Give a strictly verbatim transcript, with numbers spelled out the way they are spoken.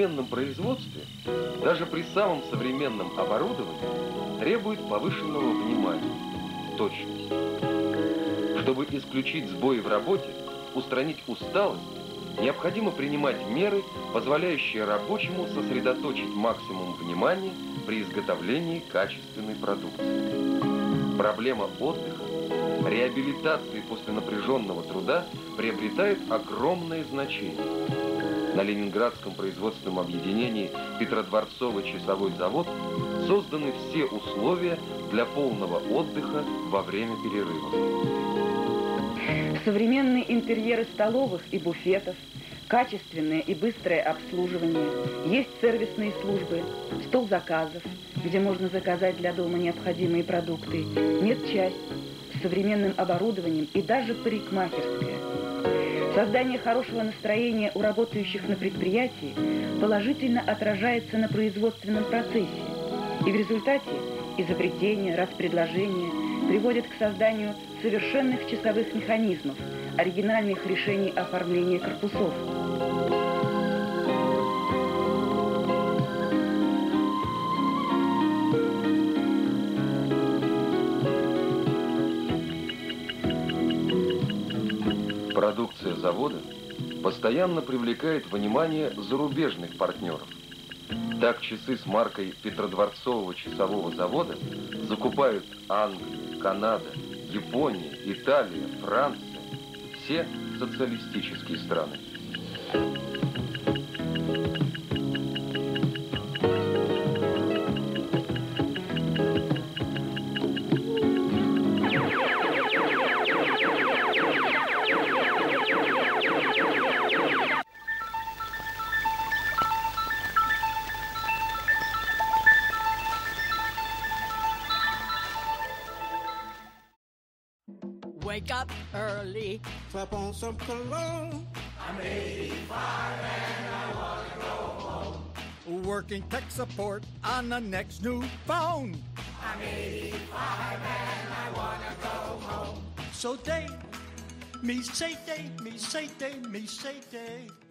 современном производстве, даже при самом современном оборудовании, требует повышенного внимания, точности. Чтобы исключить сбои в работе, устранить усталость, необходимо принимать меры, позволяющие рабочему сосредоточить максимум внимания при изготовлении качественной продукции. Проблема отдыха, реабилитации после напряженного труда приобретает огромное значение. На Ленинградском производственном объединении Петродворцово-Часовой завод созданы все условия для полного отдыха во время перерывов. Современные интерьеры столовых и буфетов, качественное и быстрое обслуживание, есть сервисные службы, стол заказов, где можно заказать для дома необходимые продукты, медчасть с современным оборудованием и даже парикмахерская. Создание хорошего настроения у работающих на предприятии положительно отражается на производственном процессе, и в результате изобретения, распредложения приводят к созданию совершенных часовых механизмов, оригинальных решений оформления корпусов. Продукция завода постоянно привлекает внимание зарубежных партнеров. Так часы с маркой Петродворцового часового завода закупают Англия, Канада, Япония, Италия, Франция, все социалистические страны. Wake up early, clap on some cologne. I'm eighty-five and I wanna go home. Working tech support on the next new phone. I'm eighty-five and I wanna go home. So day, me say day, me say day, me say day.